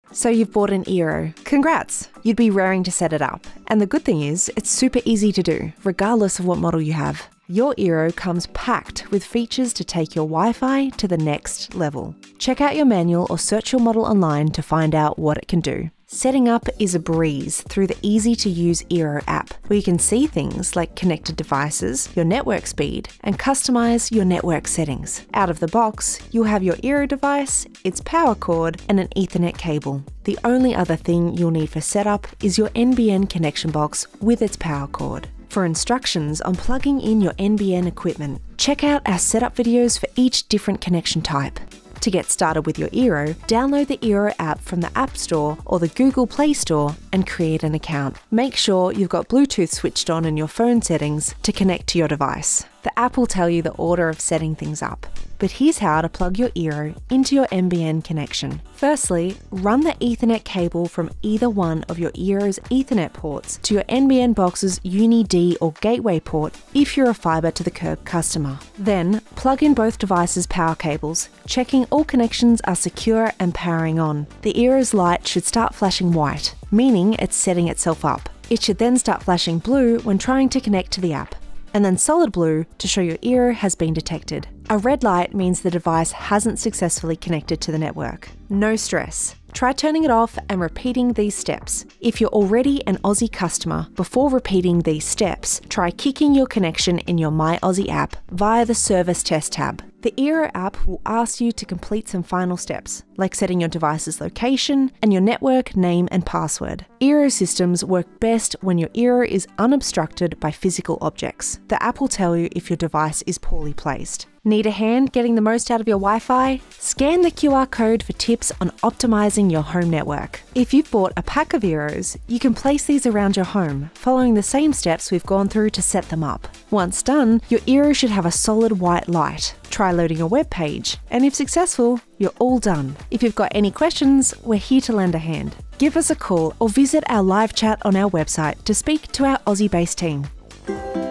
So you've bought an eero. Congrats! You'd be raring to set it up. And the good thing is, it's super easy to do, regardless of what model you have. Your eero comes packed with features to take your Wi-Fi to the next level. Check out your manual or search your model online to find out what it can do. Setting up is a breeze through the easy-to-use eero app, where you can see things like connected devices, your network speed, and customize your network settings. Out of the box, you'll have your eero device, its power cord, and an Ethernet cable. The only other thing you'll need for setup is your NBN connection box with its power cord. For instructions on plugging in your NBN equipment, check out our setup videos for each different connection type. To get started with your eero, download the eero app from the App Store or the Google Play Store and create an account. Make sure you've got Bluetooth switched on in your phone settings to connect to your device. The app will tell you the order of setting things up. But here's how to plug your eero into your NBN connection. Firstly, run the Ethernet cable from either one of your eero's Ethernet ports to your NBN box's Uni-D or gateway port if you're a fibre to the curb customer. Then, plug in both devices' power cables, checking all connections are secure and powering on. The eero's light should start flashing white, meaning it's setting itself up. It should then start flashing blue when trying to connect to the app, and then solid blue to show your eero has been detected. A red light means the device hasn't successfully connected to the network. No stress. Try turning it off and repeating these steps. If you're already an Aussie customer, before repeating these steps, try kicking your connection in your My Aussie app via the Service Test tab. The eero app will ask you to complete some final steps, like setting your device's location and your network name and password. Eero systems work best when your eero is unobstructed by physical objects. The app will tell you if your device is poorly placed. Need a hand getting the most out of your Wi-Fi? Scan the QR code for tips on optimizing your home network. If you've bought a pack of eeros, you can place these around your home, following the same steps we've gone through to set them up. Once done, your eero should have a solid white light. Try loading a web page, and if successful, you're all done. If you've got any questions, we're here to lend a hand. Give us a call or visit our live chat on our website to speak to our Aussie-based team.